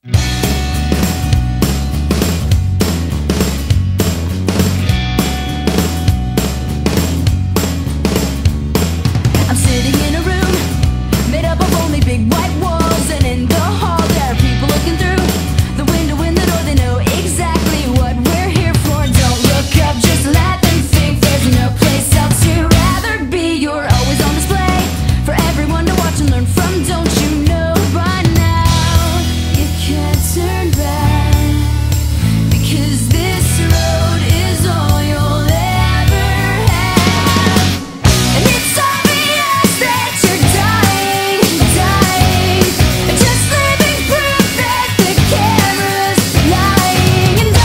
I'm sitting in a room made up of only big white walls, and in the hall there are people looking through the window in the door. They know exactly what we're here for. Don't look up, just let them think. There's no place else you'd rather be. You're always on display for everyone to watch and learn from. Don't you know by now you can't turn back, because this road is all you'll ever have. And it's obvious that you're dying, dying, and just living proof that the camera's lying. And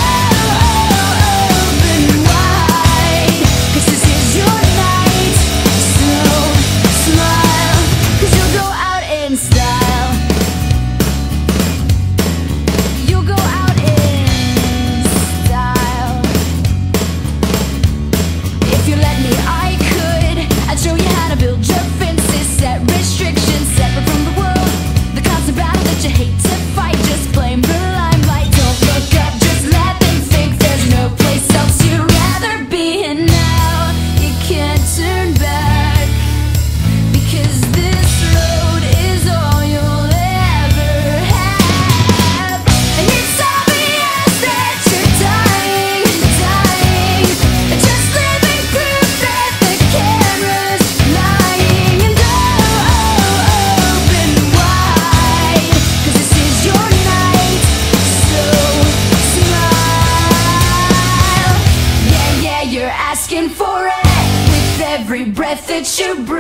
open wide, 'cause this is your night. So smile, 'cause you'll go out in style. You'll go out in style. If you let me, I could. I'd show you how to build your fences, set restrictions, separate from the world. The constant battle that you hate to fight, just blame the limelight. Don't look up, just let them think. There's no place else you'd rather be. And now you can't turn back, because this road is all you'll ever have. And it's obvious that you're dying, dying, and just living proof that the camera's lying. And open wide, 'cause this is your night. So smile. Yeah, yeah, you're asking for it with every breath that you breathe.